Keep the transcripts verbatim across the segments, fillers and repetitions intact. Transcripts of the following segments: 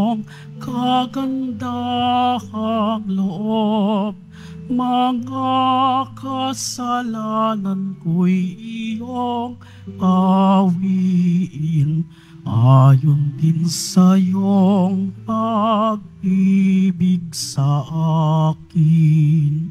iyong kagandahang loob. Mga kasalanan ko'y iyong awiin, ayon din sa iyong pag-ibig sa akin.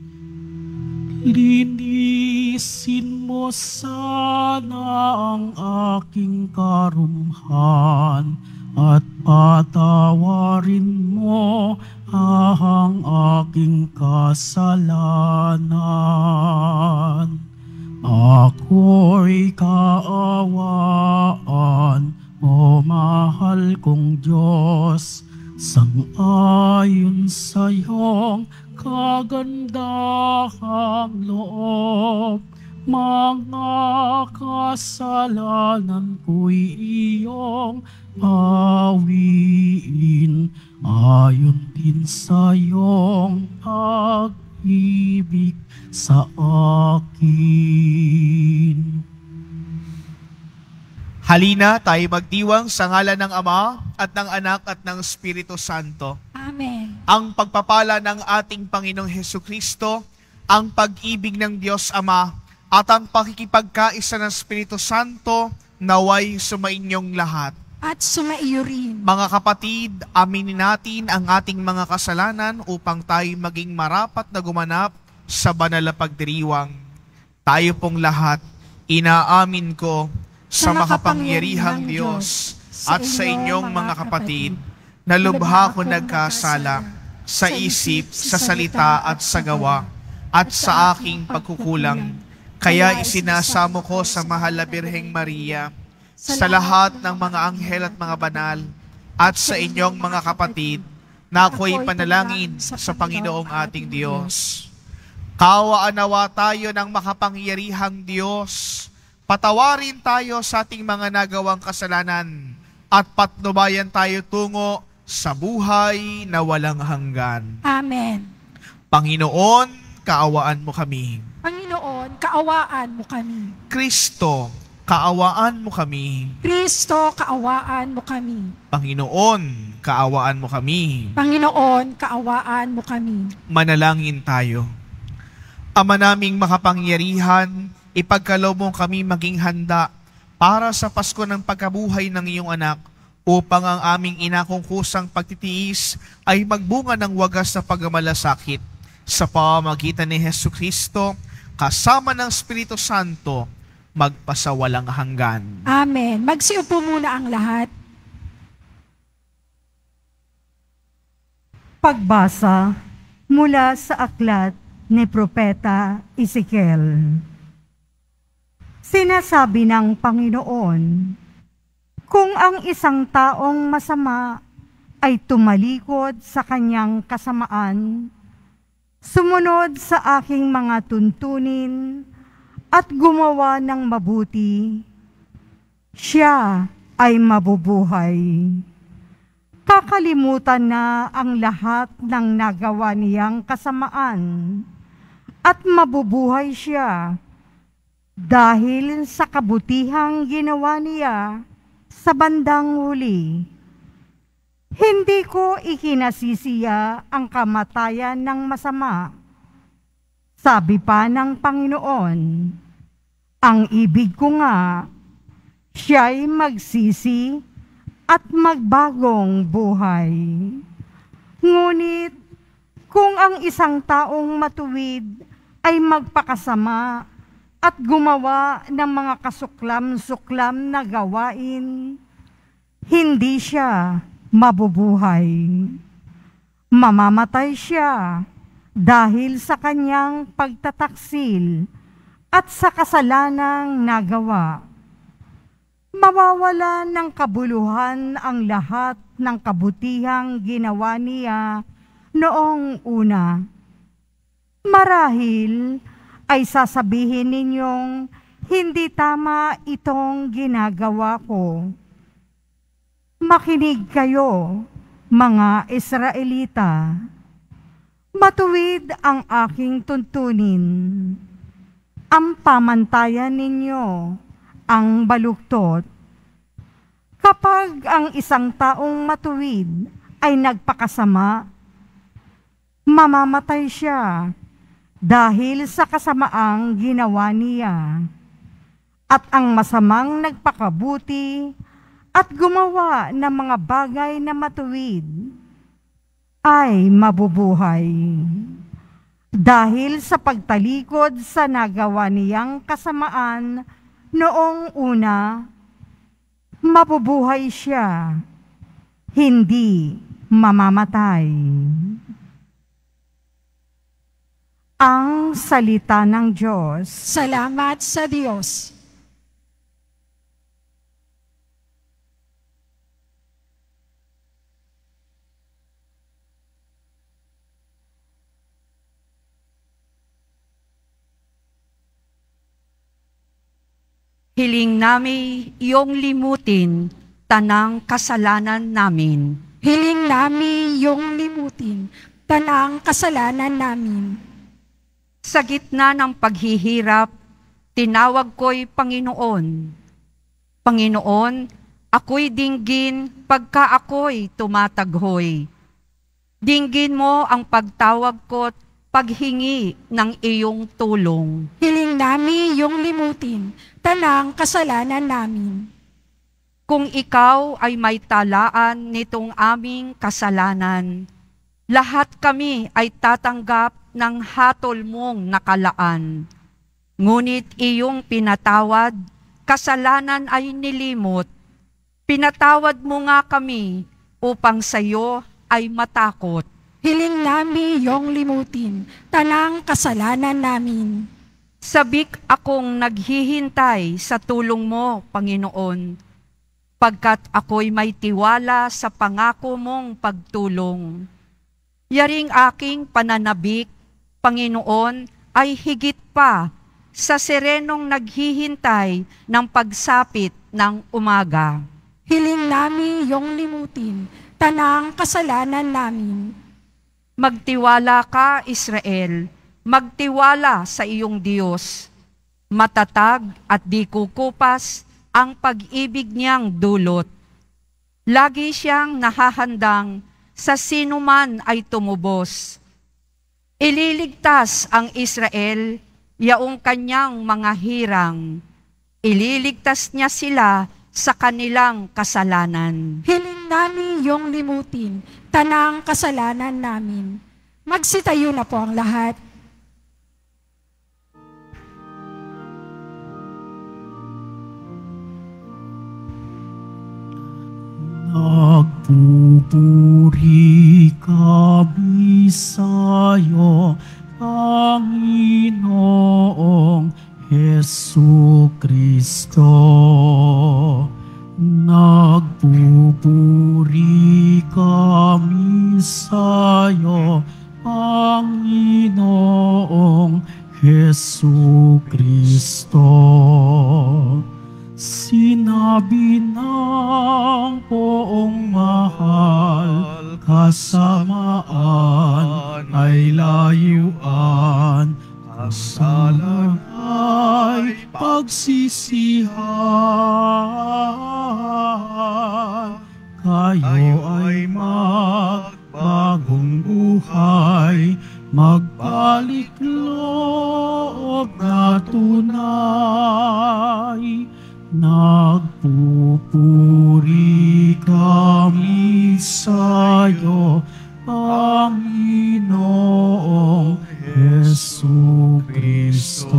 Linisin mo sana ang aking karumhan at patawarin mo ang aking kasalanan. Ako'y kaawaan mo, mahal kong Diyos, sang-ayon sa iyong kagandahang loob. Mga kasalanan ko'y iyong awiin, ayon din sa iyong pag-ibig sa akin. Halina tayo magdiwang sa ngalan ng Ama at ng Anak at ng Espiritu Santo. Amen. Ang pagpapala ng ating Panginoong Hesukristo, ang pag-ibig ng Diyos Ama, at ang pakikipagkaisa ng Espiritu Santo naway sumainyong lahat. At sumaiyo rin. Mga kapatid, aminin natin ang ating mga kasalanan upang tayo maging marapat na gumanap sa banal na pagdiriwang. Tayo pong lahat, inaamin ko sa makapangyarihang Diyos at sa inyong mga kapatid, na lubha ko nagkasala sa isip, sa salita at sa gawa, at sa aking pagkukulang. Kaya isinasamo ko sa mahal na Birheng Maria, sa lahat ng mga anghel at mga banal, at sa inyong mga kapatid, na ako'y panalangin sa Panginoong ating Diyos. Kaawaan nawa tayo ng makapangyarihang Diyos, patawarin tayo sa ating mga nagawang kasalanan, at patnubayan tayo tungo sa buhay na walang hanggan. Amen. Panginoon, kaawaan mo kami. Panginoon, kaawaan mo kami. Kristo, kaawaan mo kami. Kristo, kaawaan mo kami. Panginoon, kaawaan mo kami. Panginoon, kaawaan mo kami. Manalangin tayo. Ama naming makapangyarihan, ipagkaloob mo kami maging handa para sa Pasko ng pagkabuhay ng iyong anak, upang ang aming inakungkusang pagtitiis ay magbunga ng wagas na pagmamalasakit sa pamamagitan ni Hesukristo, kasama ng Espiritu Santo, magpasawalang hanggan. Amen. Magsiupo muna ang lahat. Pagbasa mula sa aklat ni Propeta Ezekiel. Sinasabi ng Panginoon, kung ang isang taong masama ay tumalikod sa kanyang kasamaan, sumunod sa aking mga tuntunin at gumawa ng mabuti, siya ay mabubuhay. Kakalimutan na ang lahat ng nagawa niyang kasamaan at mabubuhay siya dahil sa kabutihang ginawa niya sa bandang huli. Hindi ko ikinasisiya ang kamatayan ng masama. Sabi pa ng Panginoon, ang ibig ko nga, siya'y magsisi at magbagong buhay. Ngunit, kung ang isang taong matuwid ay magpakasama at gumawa ng mga kasuklam-suklam na gawain, hindi siya mabubuhay. Mamamatay siya dahil sa kanyang pagtataksil at sa kasalanang nagawa. Mawawala ng kabuluhan ang lahat ng kabutihang ginawa niya noong una. Marahil ay sasabihin ninyong hindi tama itong ginagawa ko. Makinig kayo, mga Israelita. Matuwid ang aking tuntunin. Ang pamantayan ninyo ang baluktot. Kapag ang isang taong matuwid ay nagpakasama, mamamatay siya dahil sa kasamaang ginawa niya. At ang masamang nagpakabuti at gumawa ng mga bagay na matuwid ay mabubuhay. Dahil sa pagtalikod sa nagawa niyang kasamaan noong una, mabubuhay siya, hindi mamamatay. Ang salita ng Diyos. Salamat sa Diyos. Hiling nami iyong limutin tanang kasalanan namin. Hiling namin yung limutin, tanang kasalanan namin. Sa gitna ng paghihirap, tinawag ko'y Panginoon. Panginoon, ako'y dinggin pagka ako'y tumataghoy. Dinggin mo ang pagtawag ko't paghingi ng iyong tulong. Hiling namin yung limutin, tanang kasalanan namin. Kung ikaw ay may talaan nitong aming kasalanan, lahat kami ay tatanggap ng hatol mong nakalaan. Ngunit iyong pinatawad, kasalanan ay nilimot. Pinatawad mo nga kami upang sayo ay matakot. Hiling namin yung limutin, tanang kasalanan namin. Sabik akong naghihintay sa tulong mo, Panginoon, pagkat ako'y may tiwala sa pangako mong pagtulong. Yaring aking pananabik, Panginoon, ay higit pa sa serenong naghihintay ng pagsapit ng umaga. Hiling namin yung limutin, tanang kasalanan namin. Magtiwala ka, Israel, magtiwala sa iyong Diyos. Matatag at di kukupas ang pag-ibig niyang dulot. Lagi siyang nahahandang sa sinuman ay tumubos. Ililigtas ang Israel, yaong kanyang mga hirang. Ililigtas niya sila sa kanilang kasalanan. Hiling namin yung limutin, tanang kasalanan namin. Magsitayo na po ang lahat. Nagpupuri kami sa'yo, Panginoong Jesucristo. Nagpupuri kami sa'yo, Panginoong Jesucristo. Sinabi ng poong mahal, kasamaan ay layuan, kasalan ay pagsisihan. Kayo ay magbagong buhay, magbalik loob na tunay. Nagpupuri kami sa'yo, Panginoong Jesucristo.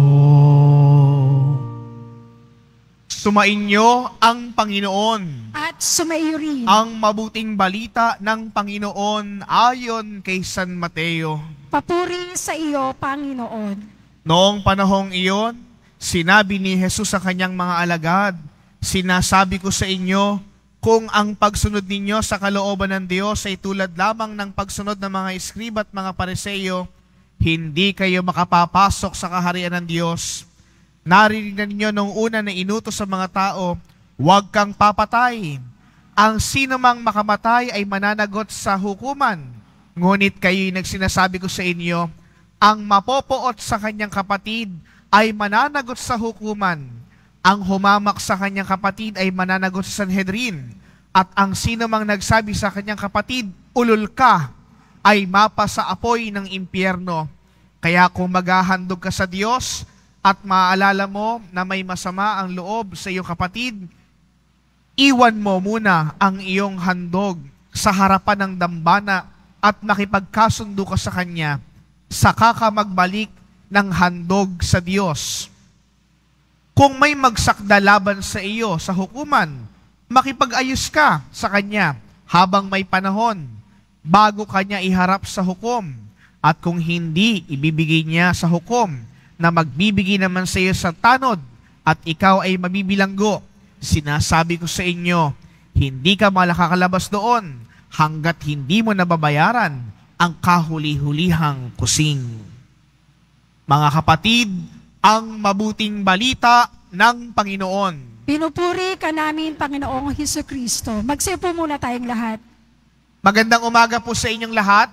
Sumainyo ang Panginoon. At sumaiyo rin Ang mabuting balita ng Panginoon ayon kay San Mateo. papuri sa iyo, Panginoon. Noong panahong iyon, sinabi ni Jesus sa kanyang mga alagad, "Sinasabi ko sa inyo, kung ang pagsunod ninyo sa kalooban ng Diyos ay tulad lamang ng pagsunod ng mga Eskriba at mga Pariseo, hindi kayo makapapasok sa kaharian ng Diyos. Narinig na ninyo nung una na inutos sa mga tao, huwag kang papatay. Ang sino mang makamatay ay mananagot sa hukuman. Ngunit kayo'y nagsinasabi ko sa inyo, ang mapopoot sa kanyang kapatid ay mananagot sa hukuman. Ang humamak sa kanyang kapatid ay mananagot sa Sanhedrin. At ang sino mang nagsabi sa kanyang kapatid, ulol ka, ay mapa sa apoy ng impyerno. Kaya kung maghahandog ka sa Diyos at maalala mo na may masama ang loob sa iyong kapatid, iwan mo muna ang iyong handog sa harapan ng dambana at makipagkasundo ka sa Kanya, saka ka magbalik ng handog sa Diyos. Kung may magsakda laban sa iyo sa hukuman, makipag-ayos ka sa kanya habang may panahon, bago kanya iharap sa hukom. At kung hindi ibibigay niya sa hukom, na magbibigay naman sa iyo sa tanod, at ikaw ay mabibilanggo, sinasabi ko sa inyo, hindi ka malakakalabas doon hanggat hindi mo nababayaran ang kahuli-hulihang kusing. Mga kapatid, ang mabuting balita ng Panginoon. Pinupuri ka namin, Panginoong Hesukristo. Magsipo muna tayong lahat. Magandang umaga po sa inyong lahat.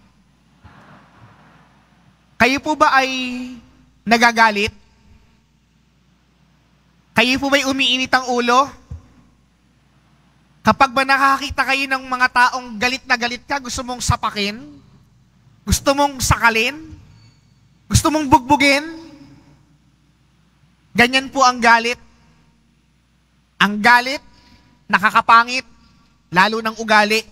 Kayo po ba ay nagagalit? Kayo po ba'y umiinit ang ulo? Kapag ba nakakita kayo ng mga taong galit na galit ka, gusto mong sapakin? Gusto mong sakalin? Gusto mong bugbugin? Ganyan po ang galit. Ang galit, nakakapangit, lalo ng ugali.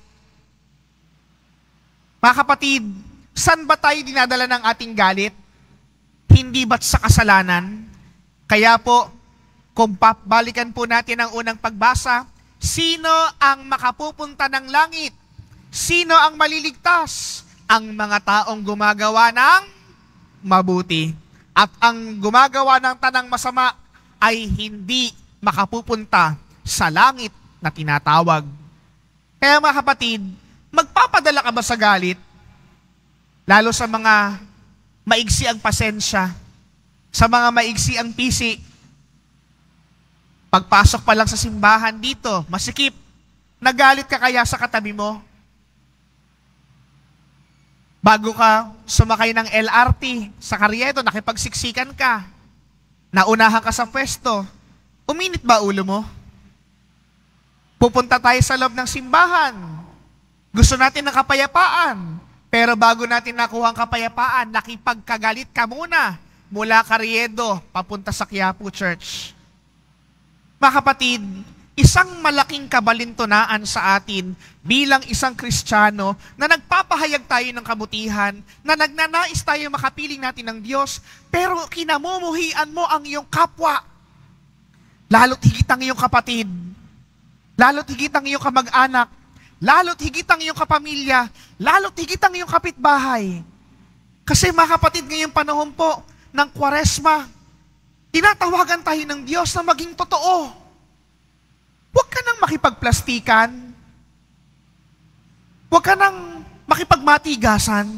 Mga kapatid, saan ba tayo dinadala ng ating galit? Hindi ba't sa kasalanan? Kaya po, kung balikan po natin ang unang pagbasa, sino ang makapupunta ng langit? Sino ang maliligtas? Ang mga taong gumagawa ng mabuti. At ang gumagawa ng tanang masama ay hindi makapupunta sa langit na tinatawag. Kaya mga kapatid, magpapadala ka ba sa galit? Lalo sa mga maigsi ang pasensya, sa mga maigsi ang pisi. Pagpasok pa lang sa simbahan dito, masikip, nagalit ka kaya sa katabi mo? Bago ka sumakay ng L R T sa Carriedo, nakipagsiksikan ka, naunahan ka sa pwesto, uminit ba ulo mo? Pupunta tayo sa loob ng simbahan. Gusto natin ng kapayapaan. Pero bago natin nakuha ang kapayapaan, nakipagkagalit ka muna mula Carriedo papunta sa Quiapo Church. Mga kapatid, isang malaking kabalintunaan sa atin bilang isang Kristiyano na nagpapahayag tayo ng kabutihan, na nagnanais tayo makapiling natin ng Diyos, pero kinamumuhian mo ang iyong kapwa. Lalo't higit ang iyong kapatid, lalo't higit ang iyong kamag-anak, lalo't higit ang iyong kapamilya, lalo't higit ang iyong kapitbahay. Kasi mga kapatid, ngayong panahon po ng Kwaresma, tinatawagan tayo ng Diyos na maging totoo. Huwag ka nang makipagplastikan. Huwag ka nang makipagmatigasan.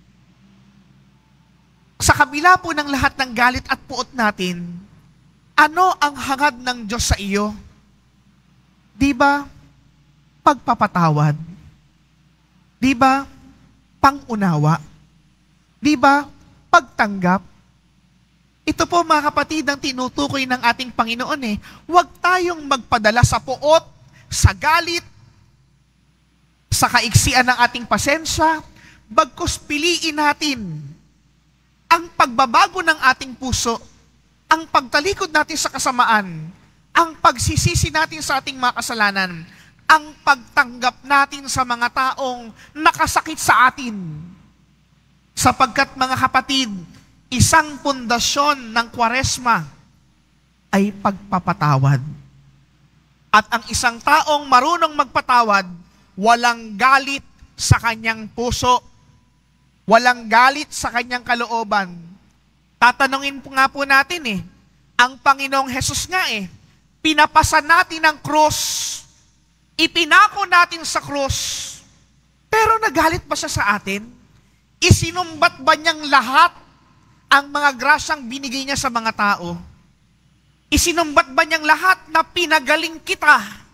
Sa kabila po ng lahat ng galit at puot natin, ano ang hangad ng Diyos sa iyo? Di ba? Pagpapatawad. Di ba? Pangunawa. Di ba? Pagtanggap. Ito po mga kapatid ang tinutukoy ng ating Panginoon eh. Huwag tayong magpadala sa puot, sa galit, sa kaiksian ng ating pasensya, bagkus piliin natin ang pagbabago ng ating puso, ang pagtalikod natin sa kasamaan, ang pagsisisi natin sa ating mga kasalanan, ang pagtanggap natin sa mga taong nakasakit sa atin. Sapagkat mga kapatid, isang pundasyon ng Kwaresma ay pagpapatawad. At ang isang taong marunong magpatawad, walang galit sa kanyang puso, walang galit sa kanyang kalooban. Tatanungin po nga po natin eh, ang Panginoong Hesus nga eh, pinapasan natin ang krus, ipinako natin sa krus, pero nagalit ba siya sa atin? Isinumbat ba niyang lahat ang mga grasyang binigay niya sa mga tao? Isinumbat ba niyang lahat na pinagaling kita?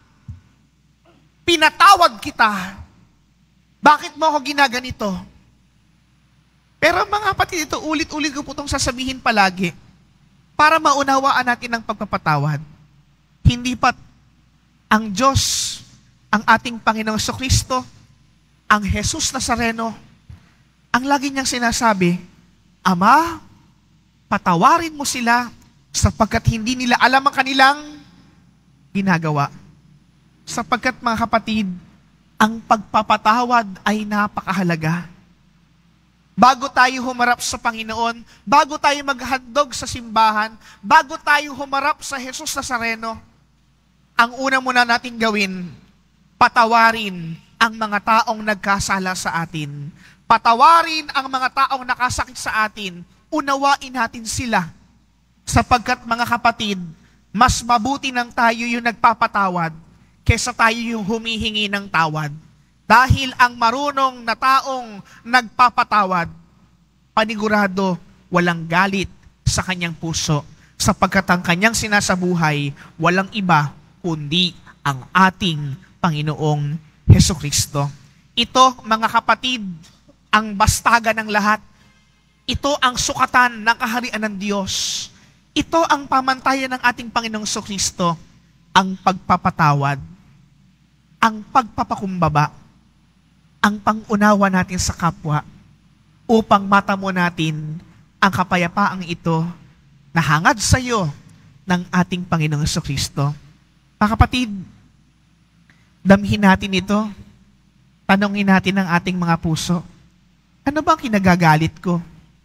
Pinatawad kita? Bakit mo ako ginaganito? Pero mga kapatid, ito ulit-ulit ko po itong sasabihin palagi para maunawaan natin ang pagpapatawad. Hindi pat ang Diyos ang ating Panginoong Kristo, ang Jesus Nazareno, ang lagi niyang sinasabi, Ama, patawarin mo sila sapagkat hindi nila alam ang kanilang ginagawa. Sapagkat mga kapatid, ang pagpapatawad ay napakahalaga. Bago tayo humarap sa Panginoon, bago tayo maghandog sa simbahan, bago tayo humarap sa Jesus Nazareno, ang una muna nating gawin, patawarin ang mga taong nagkasala sa atin. Patawarin ang mga taong nakasakit sa atin. Unawain natin sila. Sapagkat mga kapatid, mas mabuti nang tayo yung nagpapatawad kesa tayo yung humihingi ng tawad. Dahil ang marunong na taong nagpapatawad, panigurado walang galit sa kanyang puso. Sapagkat ang kanyang sinasabuhay, walang iba kundi ang ating Panginoong Hesukristo. Ito, mga kapatid, ang bastagan ng lahat. Ito ang sukatan ng kaharian ng Diyos. Ito ang pamantayan ng ating Panginoong Hesukristo, ang pagpapatawad, ang pagpapakumbaba, ang pangunawa natin sa kapwa, upang matamo natin ang kapayapaang ito na hangad sa iyo ng ating Panginoong Hesukristo. Mga kapatid, damhin natin ito. Tanongin natin ang ating mga puso. Ano ba ang kinagagalit ko?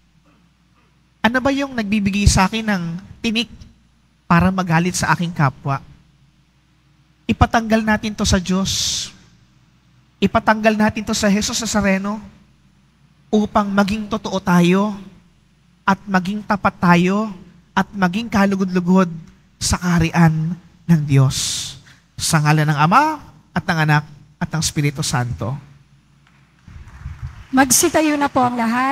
Ano ba yung nagbibigay sa akin ng tinik para magalit sa aking kapwa? Ipatanggal natin to sa Diyos. Ipatanggal natin to sa Jesus Nazareno upang maging totoo tayo at maging tapat tayo at maging kalugod-lugod sa kaharian ng Diyos. Sa ngalan ng Ama at ng Anak at ng Espiritu Santo. Magsitayo na po ang lahat.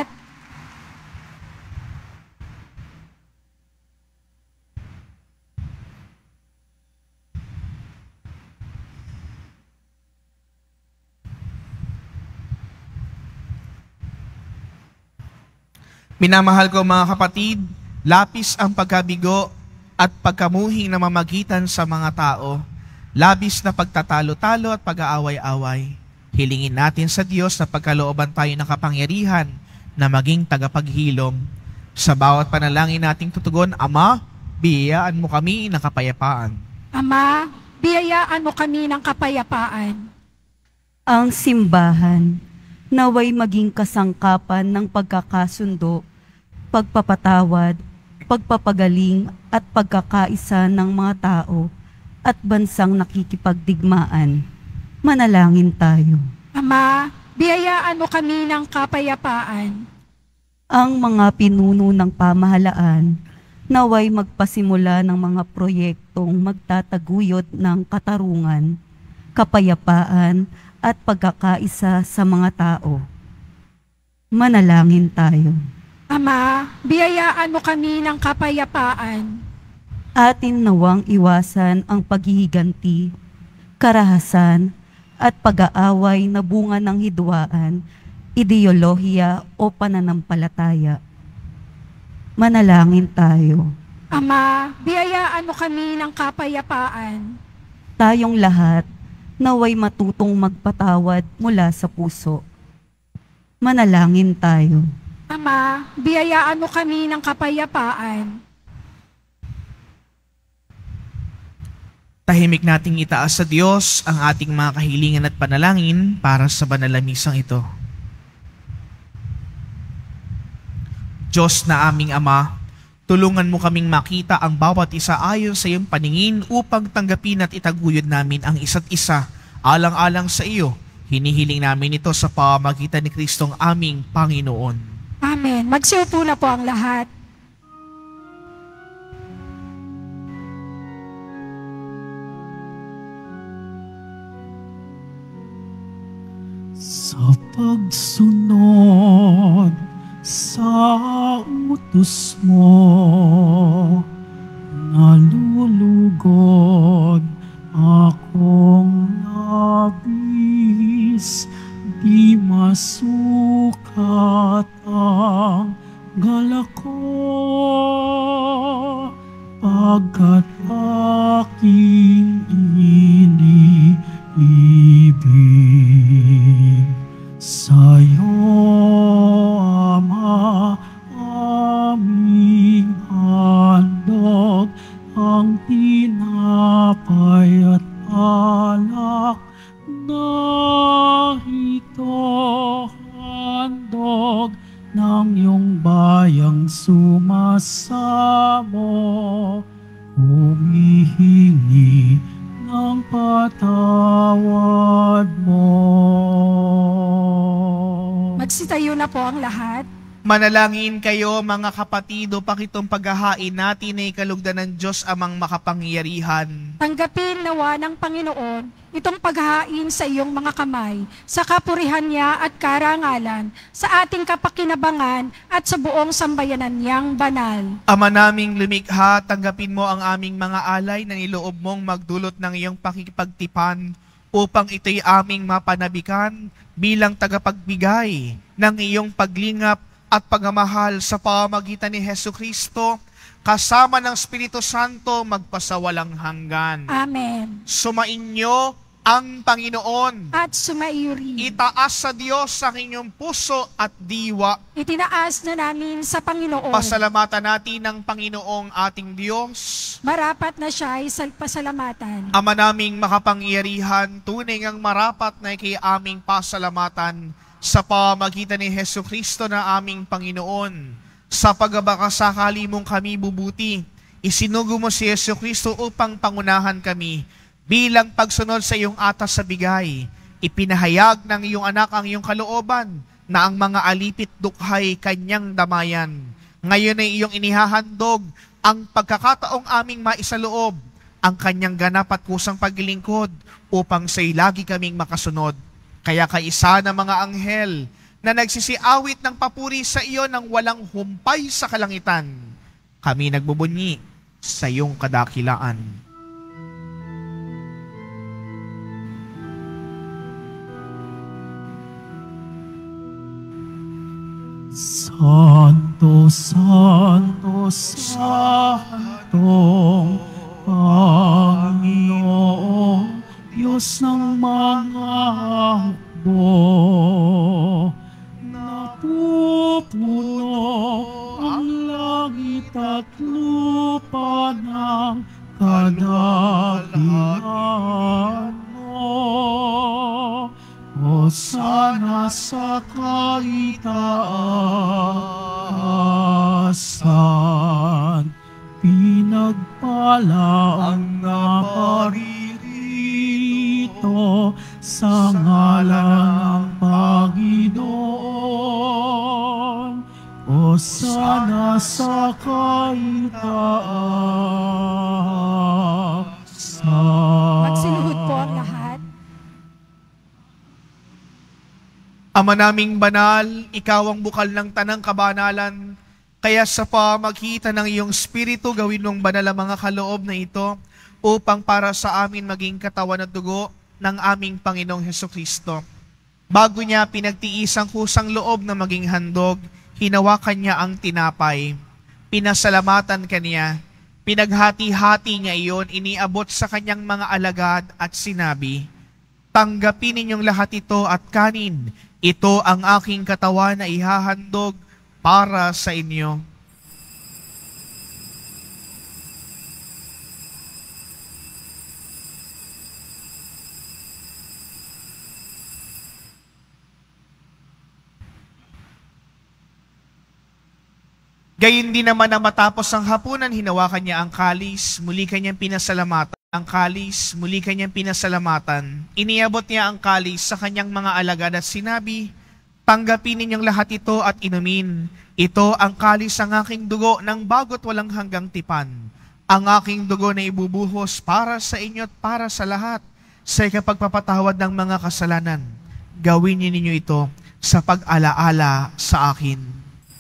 Minamahal ko mga kapatid, lapis ang pagkabigo at pagkamuhing na mamagitan sa mga tao. Labis na pagtatalo-talo at pag-aaway-away. Hilingin natin sa Diyos na pagkalooban tayo ng kapangyarihan na maging tagapaghilom. Sa bawat panalangin nating tutugon, Ama, biyayaan mo kami ng kapayapaan. Ama, biyayaan mo kami ng kapayapaan. Ang simbahan, naway maging kasangkapan ng pagkakasundo, pagpapatawad, pagpapagaling at pagkakaisa ng mga tao at bansang nakikipagdigmaan. Manalangin tayo. Ama, biyayaan mo kami ng kapayapaan. Ang mga pinuno ng pamahalaan, naway magpasimula ng mga proyektong magtataguyod ng katarungan, kapayapaan at pagkakaisa sa mga tao. Manalangin tayo. Ama, biyayaan mo kami ng kapayapaan. Atin nawang iwasan ang paghihiganti, karahasan, at pag-aaway na bunga ng hidwaan, ideolohiya o pananampalataya. Manalangin tayo. Ama, biyayaan mo kami ng kapayapaan. Tayong lahat naway matutong magpatawad mula sa puso. Manalangin tayo. Ama, biyayaan mo kami ng kapayapaan. Tahimik nating itaas sa Diyos ang ating mga kahilingan at panalangin para sa banal na misang ito. Diyos na aming Ama, tulungan mo kaming makita ang bawat isa ayon sa iyong paningin upang tanggapin at itaguyod namin ang isa't isa alang-alang sa iyo. Hinihiling namin ito sa pamamagitan ni Kristong aming Panginoon. Amen. Magsiupo na po ang lahat. Sa pagsunod sa utos mo, nalulugod akong labis, di masukat ang galak ko, pagkat aking iniibig. handog ng iyong bayang sumasamo, humihingi ng patawad mo. Magsitayo na po ang lahat. Manalangin kayo mga kapatid upang itong paghahain natin ay kalugdan ng Diyos amang makapangyarihan. Tanggapin nawa ng Panginoon itong paghahain sa iyong mga kamay, sa kapurihan niya at karangalan, sa ating kapakinabangan at sa buong sambayanan niyang banal. Ama naming lumikha, tanggapin mo ang aming mga alay na niloob mong magdulot ng iyong pakikipagtipan upang ito'y aming mapanabikan bilang tagapagbigay ng iyong paglingap at pagmamahal sa pamamagitan ni Hesu Kristo, kasama ng Espiritu Santo magpasawalang hanggan. Amen. Sumainyo ang Panginoon. At sumaiyuri. Itaas sa Diyos ang inyong puso at diwa. Itinaas na namin sa Panginoon. Pasalamatan natin ang Panginoong ating Diyos. Marapat na siya ay pasalamatan. Ama naming makapangyarihan, tunay ngang marapat na ikay aming pasalamatan sa pamagitan ni Hesu Kristo na aming Panginoon. Sa pagbabakasakali mong kami bubuti, isinugo mo si Hesu Kristo upang pangunahan kami bilang pagsunod sa iyong atas sa bigay. Ipinahayag ng iyong anak ang iyong kalooban na ang mga alipit dukhay kanyang damayan. Ngayon ay iyong inihahandog ang pagkakataong aming maisaloob ang kanyang ganap at kusang paglilingkod upang sa'y lagi kaming makasunod. Kaya kaisa ng mga anghel na nagsisiawit ng papuri sa iyo ng walang humpay sa kalangitan, kami nagbubunyi sa iyong kadakilaan. Santo, Santo, Santong Panginoon, Diyos ng mga hukbo, napupuno ang langit at lupa ng kadakilaan mo. Hosana sa kaitaasan, pinagpala ang naparirito sa ngalan ng Panginoon. Hosana sa kaitaasan. Magsiluhod po ang lahat. Ama naming banal, ikaw ang bukal ng tanang kabanalan, kaya sa pamagitan ng iyong Espiritu, gawin mong banal ang mga kaloob na ito upang para sa amin maging katawan at dugo ng aming Panginoong Hesukristo. Bago niya pinagtiis ang kusang loob na maging handog, hinawakan niya ang tinapay. Pinasalamatan kaniya, pinaghati-hati niya iyon, iniabot sa kanyang mga alagad at sinabi, "Tanggapin ninyong lahat ito at kanin. Ito ang aking katawan na ihahandog para sa inyo." Gayun din naman na matapos ang hapunan, hinawakan niya ang kalis, muli kanyang pinasalamatan. Ang kalis, muli kanyang pinasalamatan. Iniabot niya ang kalis sa kanyang mga alagad at sinabi, "Tanggapin ninyong lahat ito at inumin. Ito ang kalis ng aking dugo ng bago't walang hanggang tipan. Ang aking dugo na ibubuhos para sa inyo at para sa lahat sa ikapagpapatawad ng mga kasalanan. Gawin niyo ninyo ito sa pag-alaala sa akin."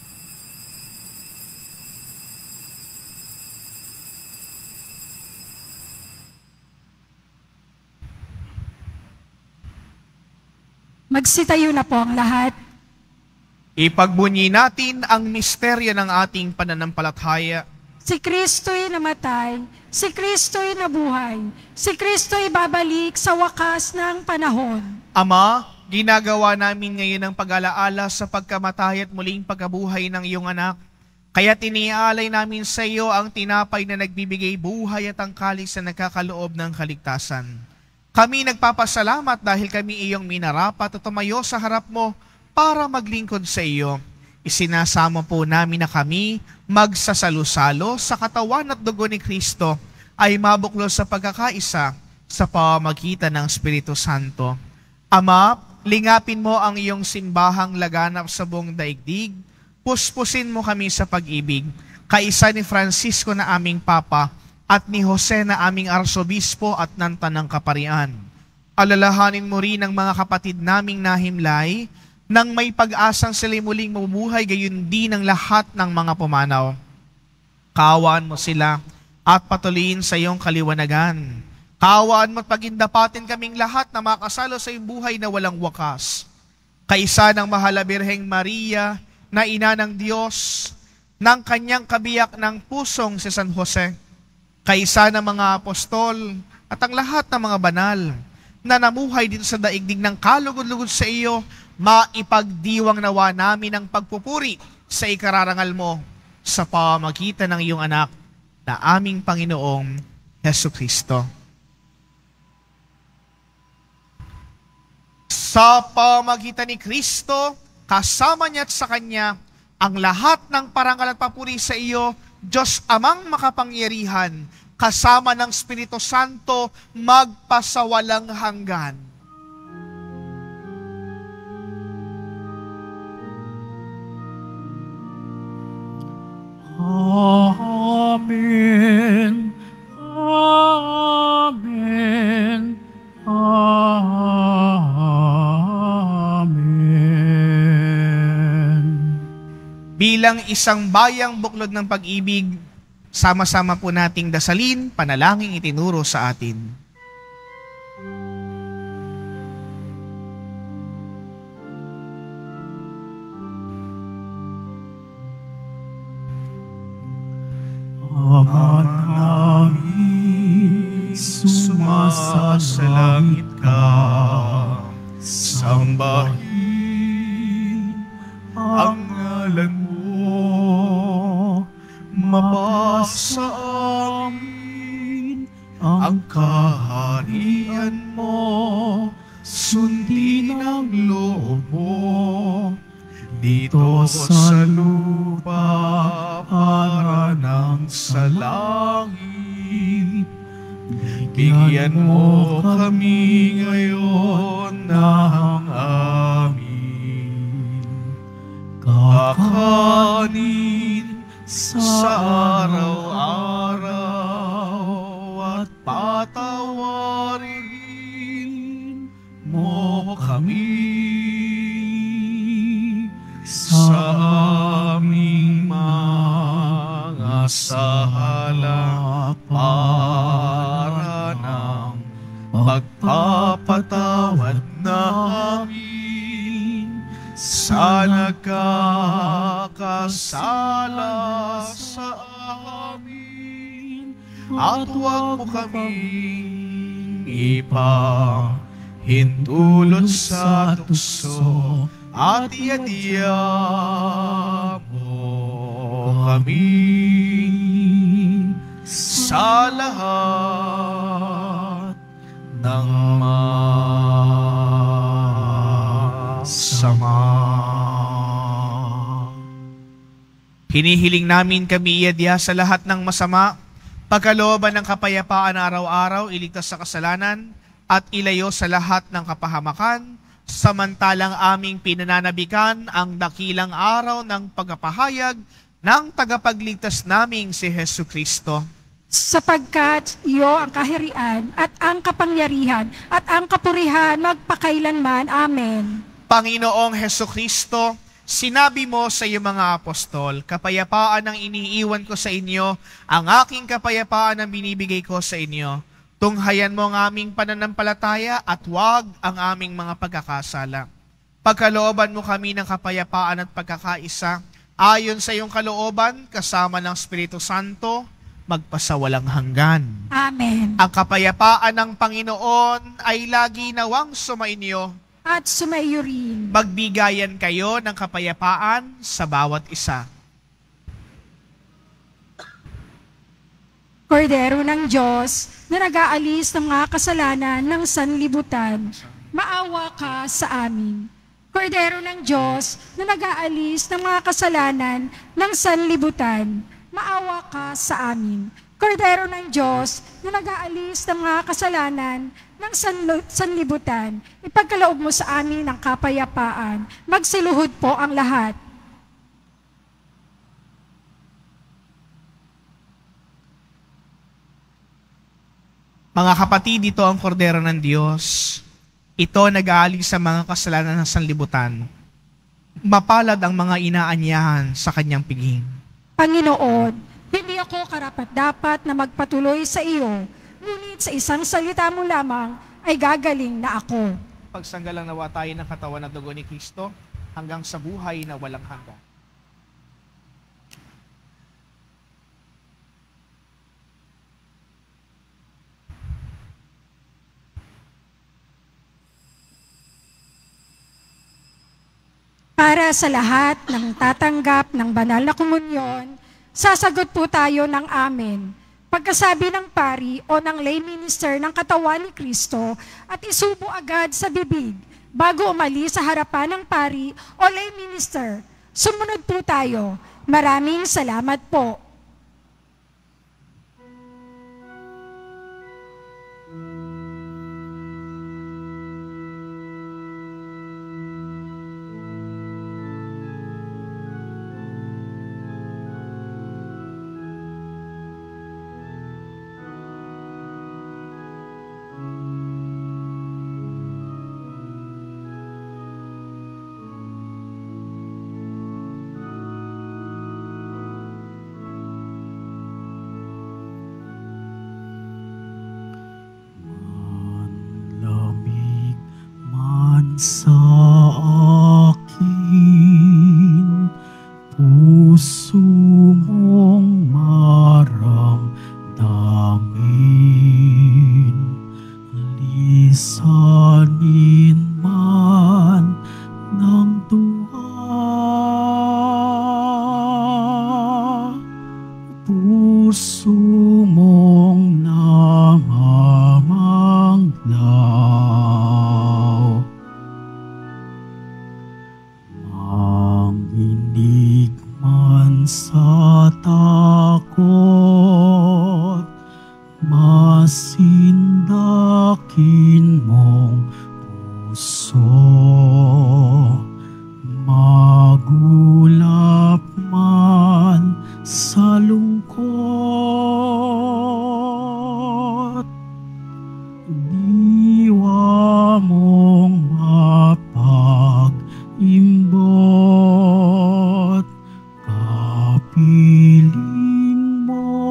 Magsitayo na po ang lahat. Ipagbunyi natin ang misteryo ng ating pananampalataya. Si Kristo'y namatay, si Kristo'y nabuhay, si Kristo'y babalik sa wakas ng panahon. Ama, ginagawa namin ngayon ang pag-alaala sa pagkamatay at muling pagkabuhay ng iyong anak. Kaya tiniaalay namin sa iyo ang tinapay na nagbibigay buhay at ang kalis na nagkakaloob ng kaligtasan. Kami nagpapasalamat dahil kami iyong minarapat at tumayo sa harap mo para maglingkod sa iyo. Isinasamo po namin na kami magsasalo-salo sa katawan at dugo ni Kristo ay mabuklos sa pagkakaisa sa pamamagitan ng Espiritu Santo. Ama, lingapin mo ang iyong simbahang laganap sa buong daigdig. Puspusin mo kami sa pag-ibig. Kaisa ni Francisco na aming Papa at ni Jose na aming Arsobispo at ng Tanang Kaparian. Alalahanin mo rin ang mga kapatid naming nahimlay nang may pag-asang sila'y muling mabubuhay, gayon din ang lahat ng mga pumanaw. Kaawaan mo sila at patuloyin sa iyong kaliwanagan. Kaawaan mo at pagindapatin kaming lahat na makasalo sa iyong buhay na walang wakas. Kaisa ng Mahal na Birheng Maria na ina ng Diyos, ng kanyang kabiyak ng pusong si San Jose, kaisa ng mga apostol at ang lahat ng mga banal na namuhay din sa daigdig ng kalugod-lugod sa iyo, maipagdiwang nawa namin ang pagpupuri sa ikararangal mo sa pamamagitan ng iyong anak na aming Panginoong Hesukristo. Sa pamamagitan ni Kristo, kasama niya at sa Kanya, ang lahat ng parangal at papuri sa iyo, Diyos Amang makapangyarihan, kasama ng Espiritu Santo, magpasawalang hanggan. Amen. Amen. Amen. Bilang isang bayang buklod ng pag-ibig, sama-sama po nating dasalin, panalangin itinuro sa atin. Ama namin, sumasalangit ka, sambahin ang ngalan mo, mapasa amin ang kaharian mo, sundin ang loob mo, dito sa lupa para nang sa langit. Bigyan mo kami ngayon ng amin kakanin sa araw-araw, at patawarin mo kami sa aming mga sala para ng pagpapatawad namin sa nagkakasala sa amin, at huwag mo kaming ipahintulot sa tukso, at iadya mo kami sa lahat ng masama. Hinihiling namin kami iadya sa lahat ng masama, pagkalooban ng kapayapaan na araw-araw, iligtas sa kasalanan, at ilayo sa lahat ng kapahamakan, samantalang aming pinananabikan ang dakilang araw ng pagpapahayag ng tagapagligtas naming si Hesukristo. Sapagkat iyo ang kaharian at ang kapangyarihan at ang kapurihan magpakailanman. Amen. Panginoong Hesukristo, sinabi mo sa iyong mga apostol, kapayapaan ang iniiwan ko sa inyo, ang aking kapayapaan ang binibigay ko sa inyo. Tunghayan mo ang aming pananampalataya at huwag ang aming mga pagkakasala. Pagkalooban mo kami ng kapayapaan at pagkakaisa, ayon sa iyong kalooban, kasama ng Espiritu Santo, magpasawalang hanggan. Amen. Ang kapayapaan ng Panginoon ay lagi nawang sumainyo. At sumaiyo rin. Magbigayan kayo ng kapayapaan sa bawat isa. Kordero ng Diyos, na nag-aalis ng mga kasalanan ng sanlibutan, maawa ka sa amin. Kordero ng Diyos na nag-aalis ng mga kasalanan ng sanlibutan, maawa ka sa amin. Kordero ng Diyos na nag-aalis ng mga kasalanan ng sanlo- sanlibutan, ipagkaloob mo sa amin ang kapayapaan. Magsiluhod po ang lahat. Mga kapatid, ito ang kordero ng Diyos. Ito nag-aalis sa mga kasalanan ng sanlibutan. Mapalad ang mga inaanyahan sa kanyang piging. Panginoon, hindi ako karapat-dapat na magpatuloy sa iyo, ngunit sa isang salita mo lamang ay gagaling na ako. Pagsanggalang nawa tayo ng katawan at dugo ni Kristo hanggang sa buhay na walang hanggan. Para sa lahat ng tatanggap ng banal na komunyon, sasagot po tayo ng amen. Pagkasabi ng pari o ng lay minister ng katawan ni Kristo at isubo agad sa bibig bago umalis sa harapan ng pari o lay minister. Sumunod po tayo. Maraming salamat po. Lamig man sa akin, puso mong maramdamin. Lisanin man ng tuwa, puso mong namamanglaw. Manginig man sa takot, masindakin mong puso. Magulap man sa lungkot, diwa mong mapag-imbot, kapiling mo.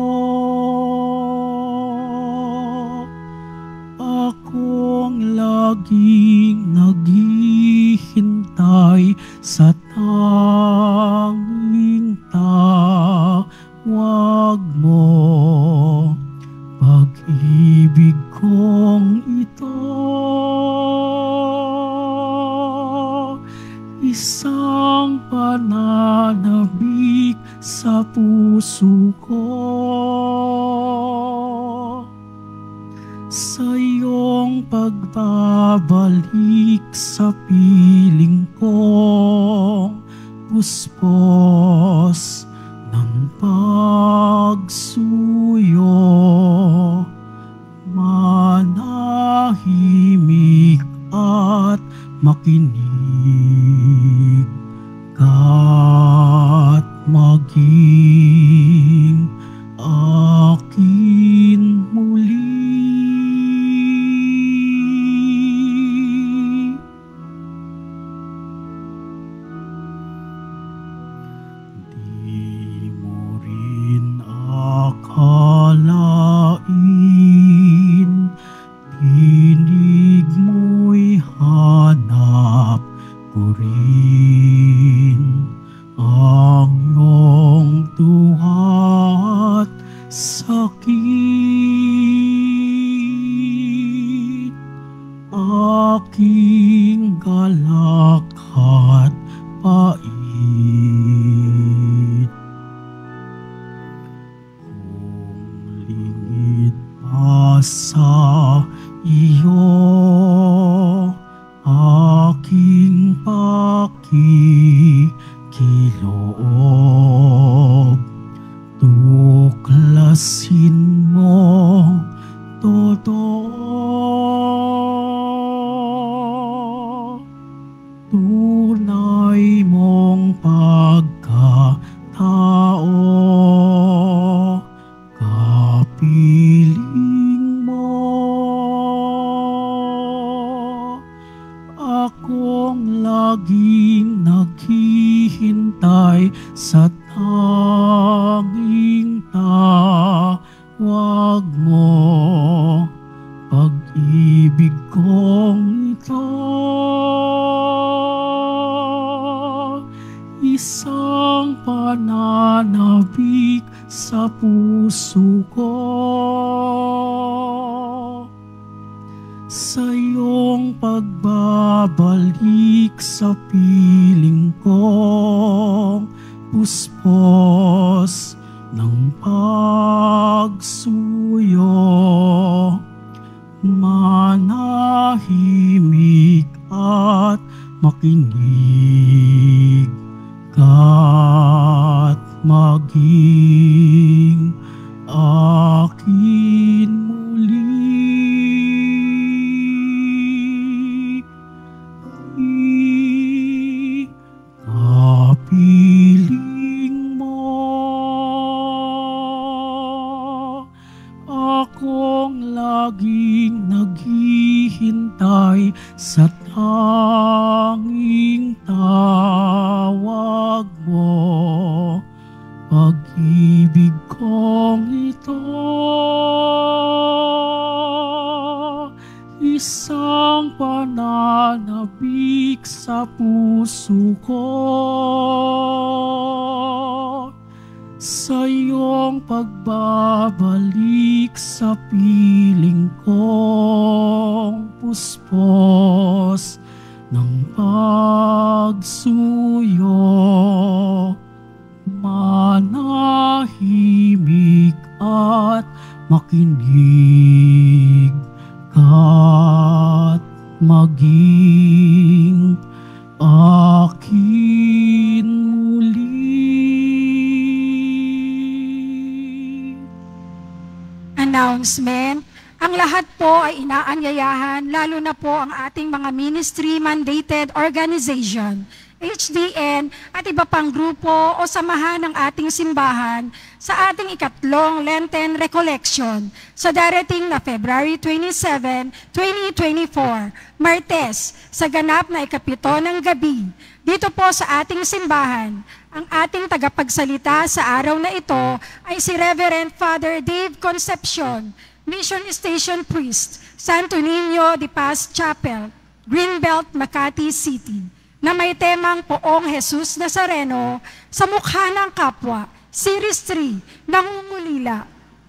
Akong laging naghihintay sa tanging tawag mo. Pag-ibig kong ito, isang pananabik sa puso ko. Sa iyong pagbabalik sa piling kong puspos ng pagsuyo, manahimik at makinig ka't maging akin muli. Di mo rin akalain, dinig mo'y hanap ko rin. Ang iyong pakikiloob. Tuklasin mo totoo, tunay mong pagkatao, kapiling mo. Akong laging naghihintay sa tanging tawag mo, pag-ibig kong ito, isang pananabik sa puso ko. Sa iyong pagbabalik sa piling kong puspos ng pagsuyo, manahimik at makinig ka't maging akin muli. Kapiling mo, akong laging naghihintay sa tanging tawag mo, pag-ibig kong ito, isang pananabik sa puso ko. Sa iyong pagbabalik sa piling kong puspos ng pagsuyo, manahimik at makinig ka't maging akin muli. Announcement. Ang lahat po ay inaanyayahan, lalo na po ang ating mga ministry-mandated organization, H D N at iba pang grupo o samahan ng ating simbahan sa ating ikatlong Lenten Recollection sa darating na February twenty-seven, twenty twenty-four, Martes, sa ganap na ikapito ng gabi. Dito po sa ating simbahan, ang ating tagapagsalita sa araw na ito ay si Reverend Father Dave Concepcion, Mission Station Priest, Santo Niño de Paz Chapel, Greenbelt, Makati City, na may temang Poong Jesus Nazareno sa mukha ng kapwa, Series three, Nangungulila.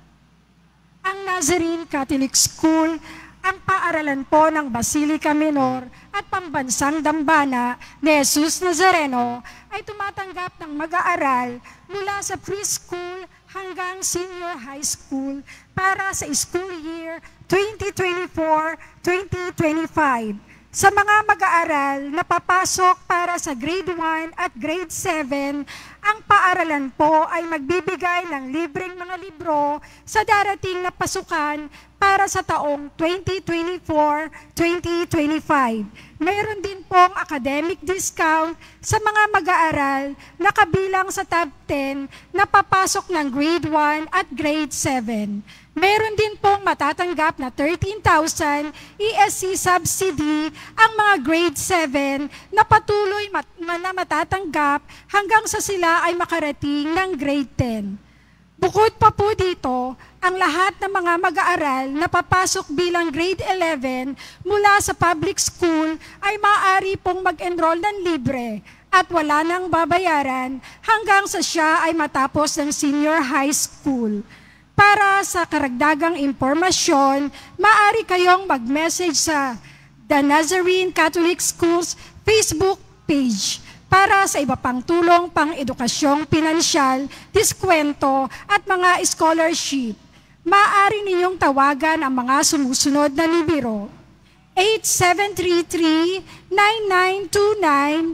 Ang Nazarene Catholic School, ang paaralan po ng Basilica Minor at Pambansang Dambana ni Jesus Nazareno ay tumatanggap ng mag-aaral mula sa preschool hanggang senior high school para sa school year twenty twenty-four twenty twenty-five. Sa mga mag-aaral na papasok para sa grade one at grade seven, ang paaralan po ay magbibigay ng libreng mga libro sa darating na pasukan para sa taong twenty twenty-four twenty twenty-five. Mayroon din pong academic discount sa mga mag-aaral na kabilang sa top ten na papasok ng grade one at grade seven. Meron din pong matatanggap na thirteen thousand E S C subsidy ang mga grade seven na patuloy mat- na matatanggap hanggang sa sila ay makarating ng grade ten. Bukod pa po dito, ang lahat ng mga mag-aaral na papasok bilang grade eleven mula sa public school ay maaari pong mag-enroll ng libre at wala nang babayaran hanggang sa siya ay matapos ng senior high school. Para sa karagdagang impormasyon, maaari kayong mag-message sa The Nazarene Catholic Schools Facebook page para sa iba pang tulong pang edukasyong pinansyal, diskwento at mga scholarship. Maaari ninyong tawagan ang mga sumusunod na numero: eight seven three three, nine nine two nine,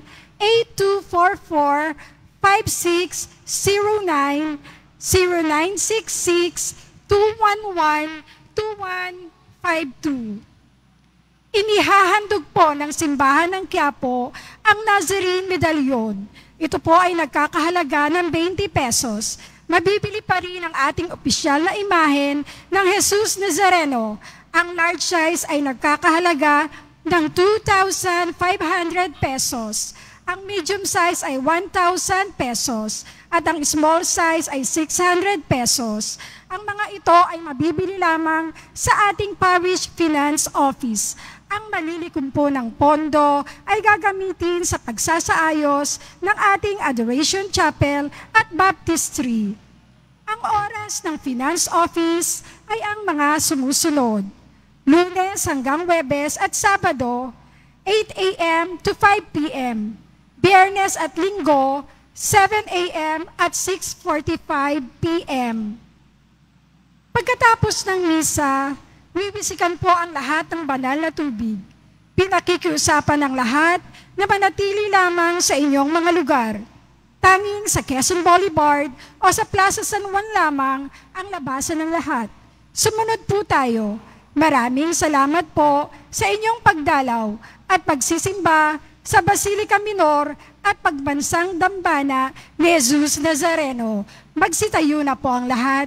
eight two four four, five six zero nine, zero nine six six, two one one, two one five two. Inihahandog po ng simbahan ng Quiapo ang Nazarene Medallion. Ito po ay nagkakahalaga ng twenty pesos. Mabibili pa rin ang ating opisyal na imahen ng Jesus Nazareno. Ang large size ay nagkakahalaga ng two thousand five hundred pesos. Ang medium size ay one thousand pesos. At ang small size ay six hundred pesos. Ang mga ito ay mabibili lamang sa ating Parish Finance Office. Ang malilikom po ng pondo ay gagamitin sa pagsasaayos ng ating Adoration Chapel at Baptistry. Ang oras ng Finance Office ay ang mga sumusunod. Lunes hanggang Huwebes at Sabado, eight a.m. to five p.m. Biyernes at Linggo, seven a.m. at six forty-five p.m. Pagkatapos ng misa, bibisikan po ang lahat ng banal na tubig. Pinakikiusapan ng lahat na manatili lamang sa inyong mga lugar. Tanging sa Quezon Boulevard o sa Plaza San Juan lamang ang labasan ng lahat. Sumunod po tayo. Maraming salamat po sa inyong pagdalaw at pagsisimba sa Basilica Minor at Pagbansang Dambana ni Jesus Nazareno. Magsitayo na po ang lahat.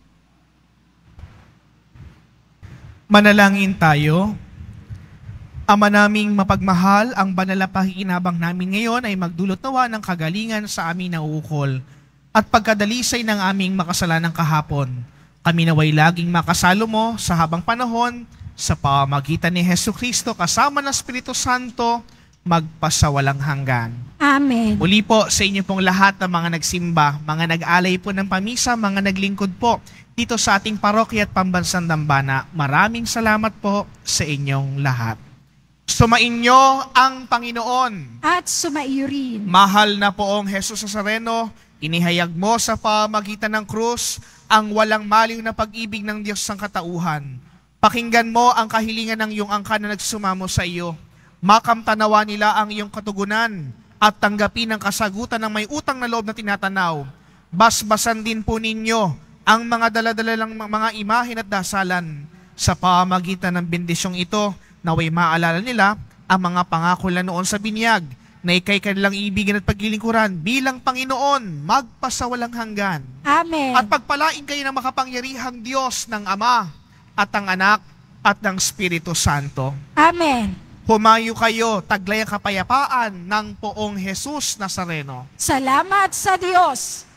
Manalangin tayo. Ama naming mapagmahal, ang banal na pakikinabang namin ngayon ay magdulot nawa ng kagalingan sa aming nauukol at pagkadalisay ng aming makasalanang kahapon. Kami naway laging makasalo mo sa habang panahon sa pamamagitan ni Hesukristo kasama ng Espiritu Santo magpasawalang hanggan. Amen. Muli po sa inyo pong lahat ng mga nagsimba, mga nag-alay po ng pamisa, mga naglingkod po dito sa ating parokya at Pambansang Dambana. Maraming salamat po sa inyong lahat. Sumainyo ang Panginoon. At sumaiyo rin. Mahal na poong Jesus Nazareno, inihayag mo sa pamagitan ng krus ang walang maliw na pag-ibig ng Diyos ng katauhan. Pakinggan mo ang kahilingan ng iyong angkan na nagsumamo sa iyo. Makamtanawa nila ang iyong katugunan at tanggapin ang kasagutan ng may utang na loob na tinatanaw. Basbasan din po ninyo ang mga daladala ng mga imahin at dasalan. Sa pamagitan ng bendisyong ito, naway maalala nila ang mga pangako na noon sa binyag na ikay kanilang ibigin at paglilingkuran bilang Panginoon magpasawalang hanggan. Amen. At pagpalain kayo ng makapangyarihang Diyos ng Ama at ng Anak at ng Espiritu Santo. Amen. Humayo kayo, taglay ang kapayapaan ng poong Jesus Nazareno. Salamat sa Diyos.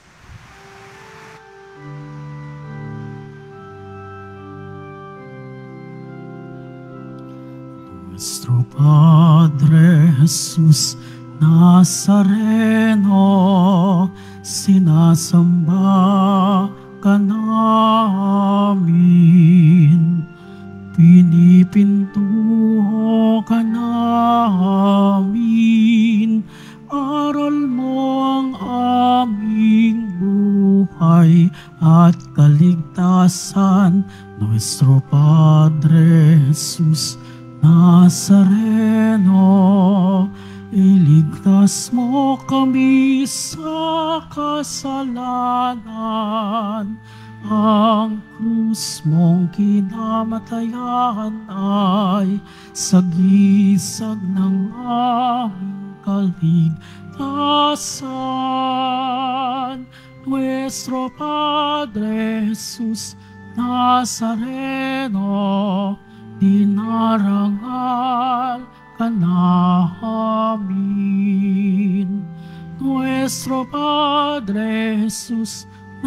Nuestro Padre Jesus Nazareno, sinasamba ka namin, pinipintuho ka namin, aral mo ang aming buhay at kaligtasan. Nuestro Padre Jesus Nazareno, iligtas mo kami sa kasalanan. Ang krus mong kinamatayan ay sagisag ng aming kaligtasan. Nuestro Padre Jesus Nazareno, dinarangal ka namin. Nuestro Padre Jesus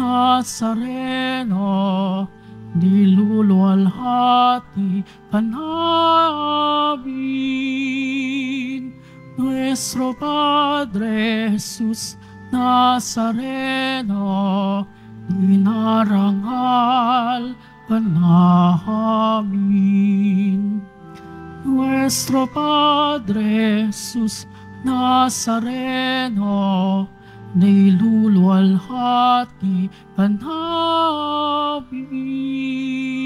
Nazareno, niluluwalhati ka namin. Nuestro Padre Jesus Nazareno, dinarangal ka namin. Nuestro Padre Jesus Nazareno, niluluwalhati ka namin.